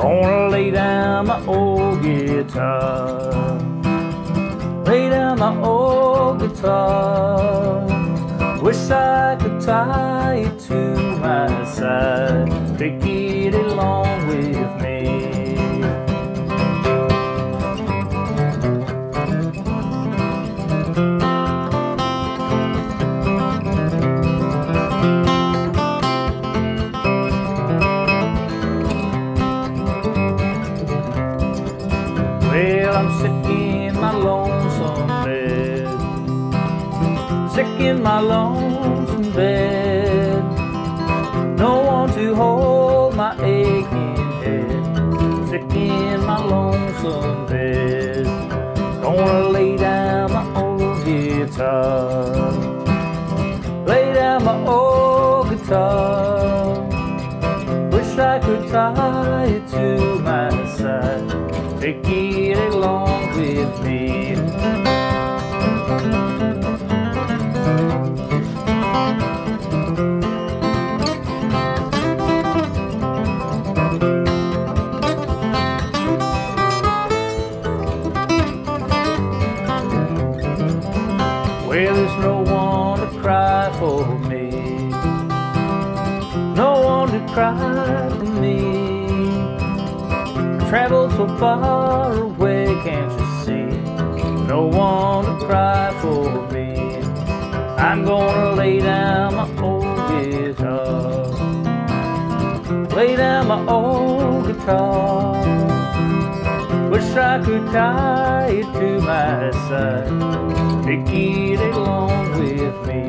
Gonna lay down my old guitar, lay down my old guitar. Wish I could tie it to my side, take it along with me. Well, I'm sick in my lonesome bed, sick in my lonesome bed. No one to hold my aching head, sick in my lonesome bed. Gonna lay down my old guitar, lay down my old guitar. Wish I could tie it to my side, take it along with me. Well, there's no one to cry for me, no one to cry for me. Traveled so far away, can't you see? No one to cry for me. I'm gonna lay down my old guitar, lay down my old guitar. Wish I could tie it to my side, take it along with me.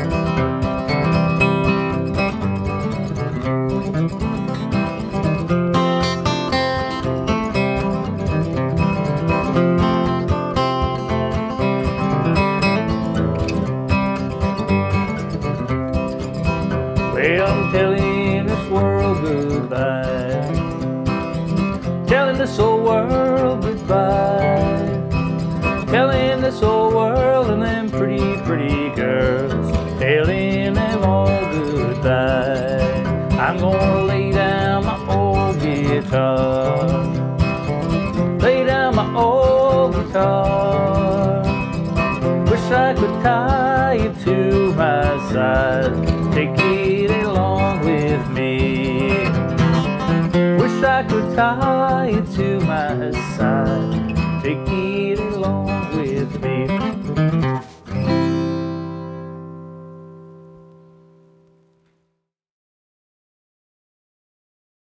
Well, I'm telling this world goodbye, telling this old world goodbye, telling this old world and them pretty, pretty girls, telling them all goodbye. I'm gonna lay down my old guitar, lay down my old guitar. Wish I could tie it to my side, take it along with me. Wish I could tie it to my side.